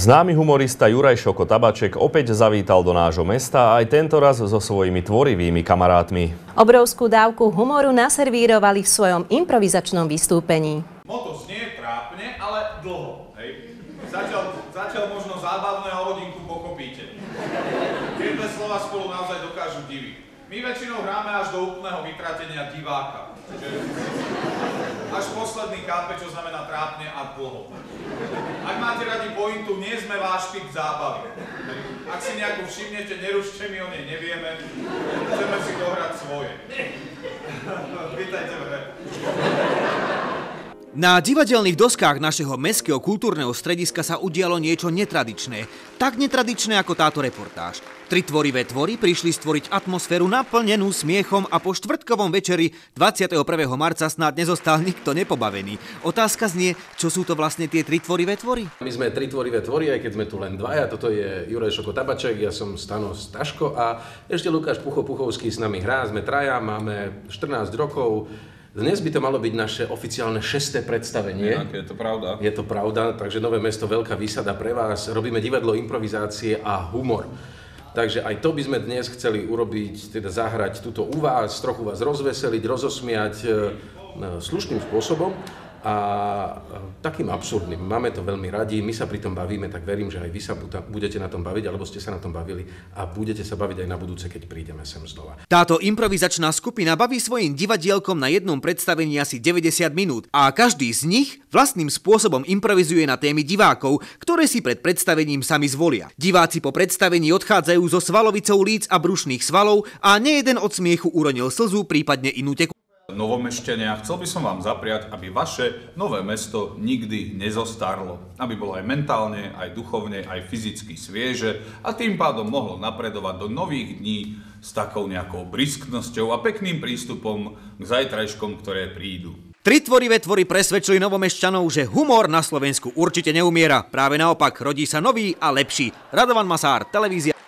Známy humorista Juraj Šoko Tabaček opäť zavítal do nášho mesta, aj tentoraz so svojimi tvorivými kamarátmi. Obrovskú dávku humoru naservírovali v svojom improvizačnom vystúpení. Moto znie trápne, ale dlho. Hej. Zatiaľ možno zábavné a hodinku pokopíte. Tie dve slova spolu naozaj dokážu diviť. My väčšinou hráme až do úplného vytratenia diváka. Až posledný kápe, čo znamená trápne a dlho. Ak máte radi pointu, nie sme váš typ zábavy. Ak si nejakú všimnete, nerušte, my o nej nevieme. Chceme si dohrať svoje. Vítajte v hre. Na divadelných doskách našeho mestského kultúrneho strediska sa udialo niečo netradičné. Tak netradičné ako táto reportáž. 3 tvorivé tvory prišli stvoriť atmosféru naplnenú smiechom a po štvrtkovom večeri 21. marca snad nezostal nikto nepobavený. Otázka znie, čo sú to vlastne tie 3 tvorivé tvory? My sme 3 tvorivé tvory, aj keď sme tu len dvaja. Toto je Juraj Šoko Tabaček, ja som Stano Staško a ešte Lukáš Puchovský s nami hrá. Sme traja, máme 14 rokov. Dnes by to malo byť naše oficiálne 6. predstavenie. Je to pravda. Je to pravda, takže Nové mesto, veľká výsada pre vás. Robíme divadlo improvizácie a humor. Takže aj to by sme dnes chceli urobiť, teda zahrať tuto u vás, trochu vás rozveseliť, rozosmiať slušným spôsobom a takým absurdným. Máme to veľmi radi, my sa pri tom bavíme, tak verím, že aj vy sa budete na tom baviť, alebo ste sa na tom bavili a budete sa baviť aj na budúce, keď prídeme sem znova. Táto improvizačná skupina baví svojim divadielkom na jednom predstavení asi 90 minút a každý z nich vlastným spôsobom improvizuje na témy divákov, ktoré si pred predstavením sami zvolia. Diváci po predstavení odchádzajú so svalovicou líc a brušných svalov a nejeden od smiechu uronil slzu, prípadne inú tekutinu. Novomešťania, chcel by som vám zapriať, aby vaše Nové mesto nikdy nezostarlo. Aby bolo aj mentálne, aj duchovne, aj fyzicky svieže a tým pádom mohlo napredovať do nových dní s takou nejakou brisknosťou a pekným prístupom k zajtrajškom, ktoré prídu. 3 tvorivé tvory presvedčili Novomešťanov, že humor na Slovensku určite neumiera. Práve naopak, rodí sa nový a lepší. Radovan Masár, televízia.